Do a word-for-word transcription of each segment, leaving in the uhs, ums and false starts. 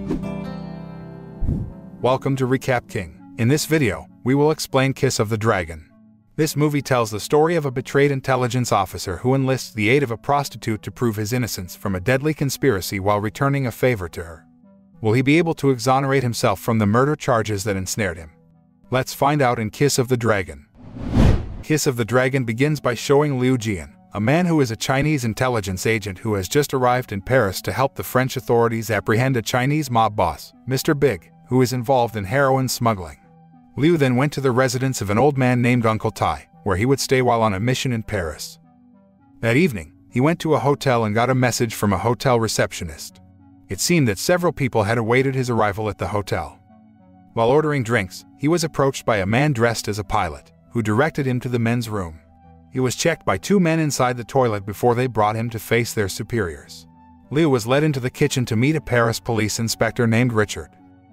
Welcome to Recap King. In this video, we will explain Kiss of the Dragon. This movie tells the story of a betrayed intelligence officer who enlists the aid of a prostitute to prove his innocence from a deadly conspiracy while returning a favor to her. Will he be able to exonerate himself from the murder charges that ensnared him? Let's find out in Kiss of the Dragon. Kiss of the Dragon begins by showing Liu Jian, a man who is a Chinese intelligence agent who has just arrived in Paris to help the French authorities apprehend a Chinese mob boss, Mister Big, who is involved in heroin smuggling. Liu then went to the residence of an old man named Uncle Tai, where he would stay while on a mission in Paris. That evening, he went to a hotel and got a message from a hotel receptionist. It seemed that several people had awaited his arrival at the hotel. While ordering drinks, he was approached by a man dressed as a pilot, who directed him to the men's room. He was checked by two men inside the toilet before they brought him to face their superiors. Liu was led into the kitchen to meet a Paris police inspector named Richard.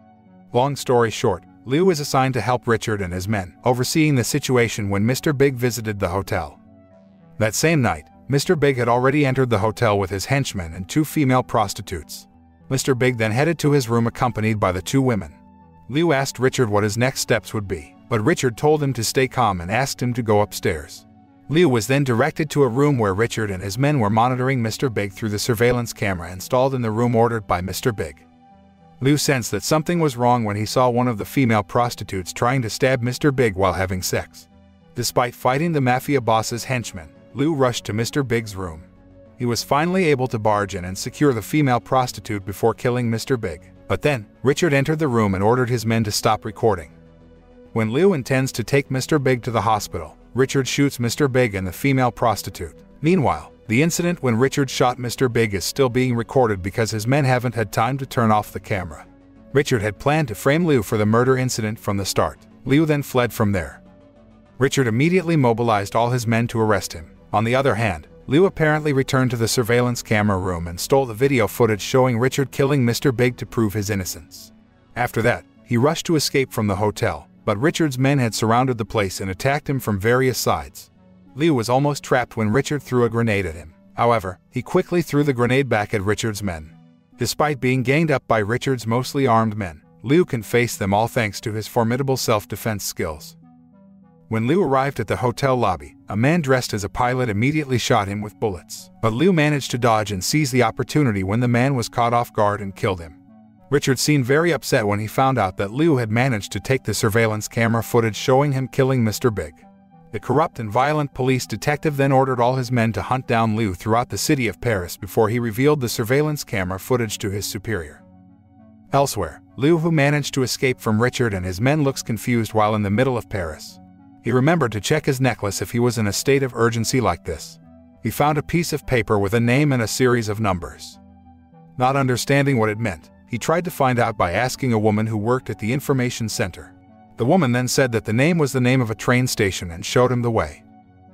Long story short, Liu was assigned to help Richard and his men, overseeing the situation when Mister Big visited the hotel. That same night, Mister Big had already entered the hotel with his henchmen and two female prostitutes. Mister Big then headed to his room accompanied by the two women. Liu asked Richard what his next steps would be, but Richard told him to stay calm and asked him to go upstairs. Liu was then directed to a room where Richard and his men were monitoring Mister Big through the surveillance camera installed in the room ordered by Mister Big. Liu sensed that something was wrong when he saw one of the female prostitutes trying to stab Mister Big while having sex. Despite fighting the mafia boss's henchmen, Liu rushed to Mister Big's room. He was finally able to barge in and secure the female prostitute before killing Mister Big. But then, Richard entered the room and ordered his men to stop recording. When Liu intends to take Mister Big to the hospital, Richard shoots Mister Big and the female prostitute. Meanwhile, the incident when Richard shot Mister Big is still being recorded because his men haven't had time to turn off the camera. Richard had planned to frame Liu for the murder incident from the start. Liu then fled from there. Richard immediately mobilized all his men to arrest him. On the other hand, Liu apparently returned to the surveillance camera room and stole the video footage showing Richard killing Mister Big to prove his innocence. After that, he rushed to escape from the hotel, but Richard's men had surrounded the place and attacked him from various sides. Liu was almost trapped when Richard threw a grenade at him. However, he quickly threw the grenade back at Richard's men. Despite being ganged up by Richard's mostly armed men, Liu can face them all thanks to his formidable self-defense skills. When Liu arrived at the hotel lobby, a man dressed as a pilot immediately shot him with bullets. But Liu managed to dodge and seize the opportunity when the man was caught off guard and killed him. Richard seemed very upset when he found out that Liu had managed to take the surveillance camera footage showing him killing Mister Big. The corrupt and violent police detective then ordered all his men to hunt down Liu throughout the city of Paris before he revealed the surveillance camera footage to his superior. Elsewhere, Liu, who managed to escape from Richard and his men, looks confused while in the middle of Paris. He remembered to check his necklace if he was in a state of urgency like this. He found a piece of paper with a name and a series of numbers. Not understanding what it meant, he tried to find out by asking a woman who worked at the information center. The woman then said that the name was the name of a train station and showed him the way.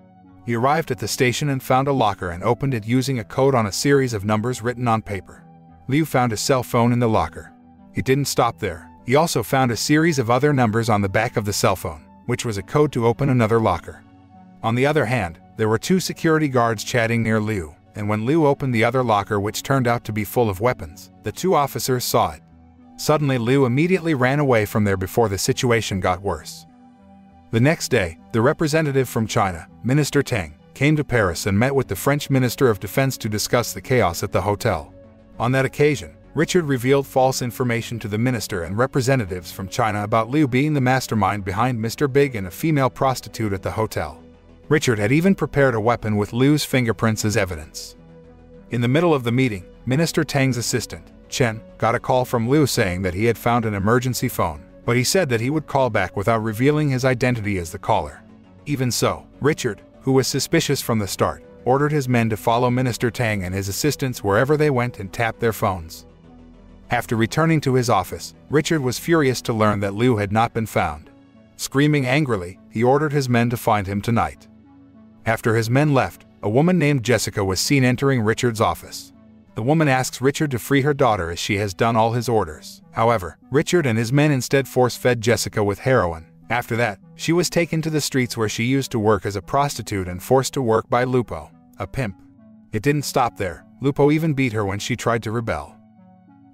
He arrived at the station and found a locker and opened it using a code on a series of numbers written on paper. Liu found a cell phone in the locker. He didn't stop there. He also found a series of other numbers on the back of the cell phone, which was a code to open another locker. On the other hand, there were two security guards chatting near Liu, and when Liu opened the other locker, which turned out to be full of weapons, the two officers saw it. Suddenly, Liu immediately ran away from there before the situation got worse. The next day, the representative from China, Minister Tang, came to Paris and met with the French Minister of Defense to discuss the chaos at the hotel. On that occasion, Richard revealed false information to the minister and representatives from China about Liu being the mastermind behind Mister Big and a female prostitute at the hotel. Richard had even prepared a weapon with Liu's fingerprints as evidence. In the middle of the meeting, Minister Tang's assistant, Chen, got a call from Liu saying that he had found an emergency phone, but he said that he would call back without revealing his identity as the caller. Even so, Richard, who was suspicious from the start, ordered his men to follow Minister Tang and his assistants wherever they went and tap their phones. After returning to his office, Richard was furious to learn that Liu had not been found. Screaming angrily, he ordered his men to find him tonight. After his men left, a woman named Jessica was seen entering Richard's office. The woman asks Richard to free her daughter as she has done all his orders. However, Richard and his men instead force-fed Jessica with heroin. After that, she was taken to the streets where she used to work as a prostitute and forced to work by Lupo, a pimp. It didn't stop there. Lupo even beat her when she tried to rebel.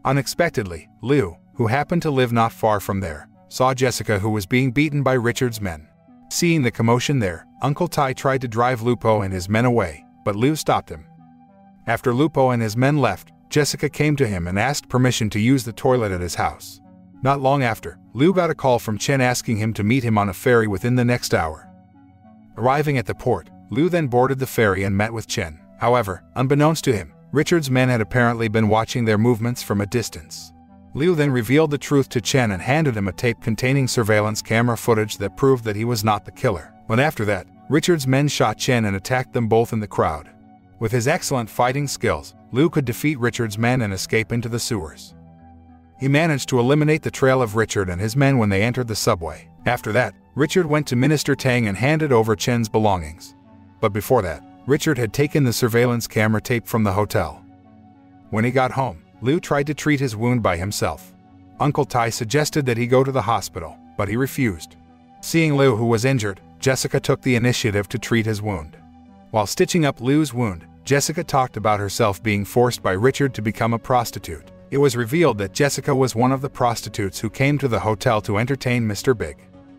Unexpectedly, Lou, who happened to live not far from there, saw Jessica, who was being beaten by Richard's men. Seeing the commotion there, Uncle Ty tried to drive Lupo and his men away, but Lou stopped him. After Lupo and his men left, Jessica came to him and asked permission to use the toilet at his house. Not long after, Lou got a call from Chen asking him to meet him on a ferry within the next hour. Arriving at the port, Lou then boarded the ferry and met with Chen. However, unbeknownst to him, Richard's men had apparently been watching their movements from a distance. Lou then revealed the truth to Chen and handed him a tape containing surveillance camera footage that proved that he was not the killer. But after that, Richard's men shot Chen and attacked them both in the crowd. With his excellent fighting skills, Lou could defeat Richard's men and escape into the sewers. He managed to eliminate the trail of Richard and his men when they entered the subway. After that, Richard went to Minister Tang and handed over Chen's belongings. But before that, Richard had taken the surveillance camera tape from the hotel. When he got home, Lou tried to treat his wound by himself. Uncle Ty suggested that he go to the hospital, but he refused. Seeing Lou, who was injured, Jessica took the initiative to treat his wound. While stitching up Lou's wound, Jessica talked about herself being forced by Richard to become a prostitute. It was revealed that Jessica was one of the prostitutes who came to the hotel to entertain Mister Big.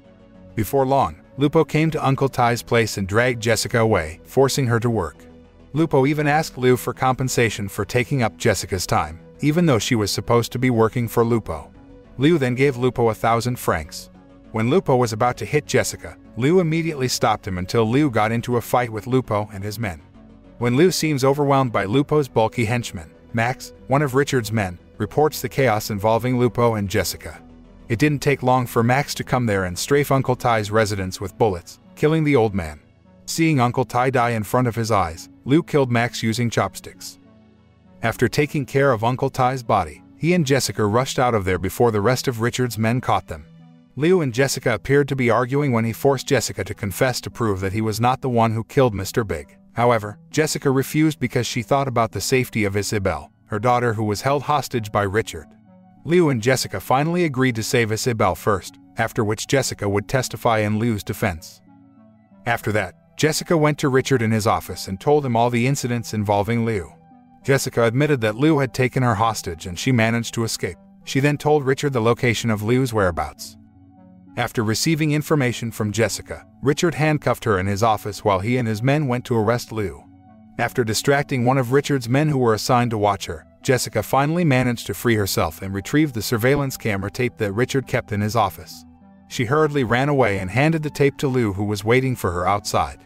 Before long, Lupo came to Uncle Ty's place and dragged Jessica away, forcing her to work. Lupo even asked Lou for compensation for taking up Jessica's time, even though she was supposed to be working for Lupo. Lou then gave Lupo a thousand francs. When Lupo was about to hit Jessica, Lou immediately stopped him until Lou got into a fight with Lupo and his men. When Lou seems overwhelmed by Lupo's bulky henchman, Max, one of Richard's men, reports the chaos involving Lupo and Jessica. It didn't take long for Max to come there and strafe Uncle Ty's residence with bullets, killing the old man. Seeing Uncle Ty die in front of his eyes, Lou killed Max using chopsticks. After taking care of Uncle Ty's body, he and Jessica rushed out of there before the rest of Richard's men caught them. Lou and Jessica appeared to be arguing when he forced Jessica to confess to prove that he was not the one who killed Mister Big. However, Jessica refused because she thought about the safety of Isabelle, her daughter, who was held hostage by Richard. Lou and Jessica finally agreed to save Isabelle first, after which Jessica would testify in Lou's defense. After that, Jessica went to Richard in his office and told him all the incidents involving Lou. Jessica admitted that Lou had taken her hostage and she managed to escape. She then told Richard the location of Lou's whereabouts. After receiving information from Jessica, Richard handcuffed her in his office while he and his men went to arrest Lou. After distracting one of Richard's men who were assigned to watch her, Jessica finally managed to free herself and retrieve the surveillance camera tape that Richard kept in his office. She hurriedly ran away and handed the tape to Lou, who was waiting for her outside.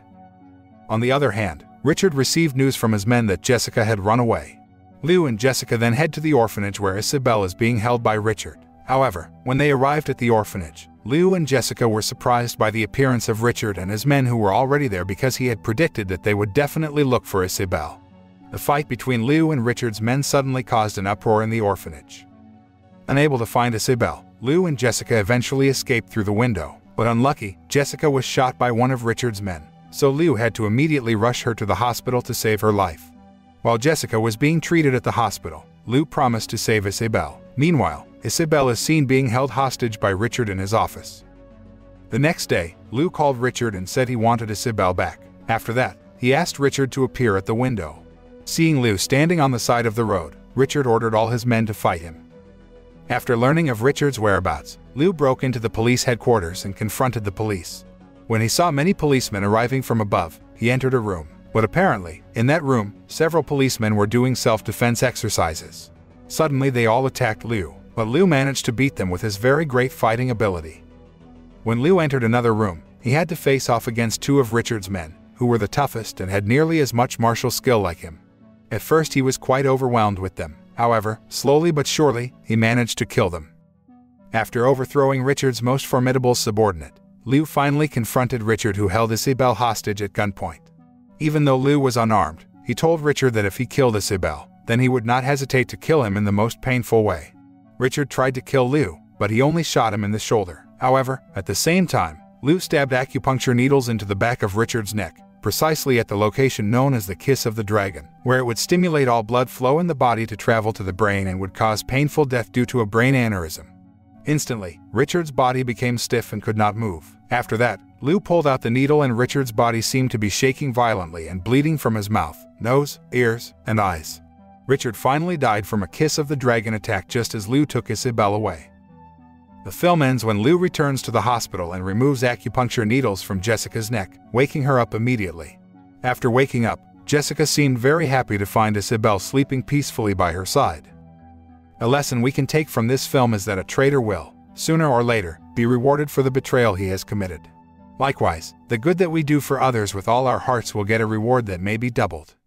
On the other hand, Richard received news from his men that Jessica had run away. Lou and Jessica then head to the orphanage where Isabelle is being held by Richard. However, when they arrived at the orphanage, Lou and Jessica were surprised by the appearance of Richard and his men, who were already there because he had predicted that they would definitely look for Isabelle. The fight between Lou and Richard's men suddenly caused an uproar in the orphanage. Unable to find Isabelle, Lou and Jessica eventually escaped through the window, but unlucky, Jessica was shot by one of Richard's men, so Lou had to immediately rush her to the hospital to save her life. While Jessica was being treated at the hospital, Lou promised to save Isabelle. Meanwhile, Isabelle is seen being held hostage by Richard in his office. The next day, Lou called Richard and said he wanted Isabelle back. After that, he asked Richard to appear at the window. Seeing Lou standing on the side of the road, Richard ordered all his men to fight him. After learning of Richard's whereabouts, Lou broke into the police headquarters and confronted the police. When he saw many policemen arriving from above, he entered a room. But apparently, in that room, several policemen were doing self-defense exercises. Suddenly they all attacked Lou, but Lou managed to beat them with his very great fighting ability. When Lou entered another room, he had to face off against two of Richard's men, who were the toughest and had nearly as much martial skill like him. At first he was quite overwhelmed with them. However, slowly but surely, he managed to kill them. After overthrowing Richard's most formidable subordinate, Lou finally confronted Richard, who held Isabelle hostage at gunpoint. Even though Lou was unarmed, he told Richard that if he killed Isabelle, then he would not hesitate to kill him in the most painful way. Richard tried to kill Lou, but he only shot him in the shoulder. However, at the same time, Lou stabbed acupuncture needles into the back of Richard's neck, precisely at the location known as the Kiss of the Dragon, where it would stimulate all blood flow in the body to travel to the brain and would cause painful death due to a brain aneurysm. Instantly, Richard's body became stiff and could not move. After that, Lou pulled out the needle and Richard's body seemed to be shaking violently and bleeding from his mouth, nose, ears, and eyes. Richard finally died from a kiss of the dragon attack just as Lou took Isabelle away. The film ends when Lou returns to the hospital and removes acupuncture needles from Jessica's neck, waking her up immediately. After waking up, Jessica seemed very happy to find Isabelle sleeping peacefully by her side. A lesson we can take from this film is that a traitor will, sooner or later, be rewarded for the betrayal he has committed. Likewise, the good that we do for others with all our hearts will get a reward that may be doubled.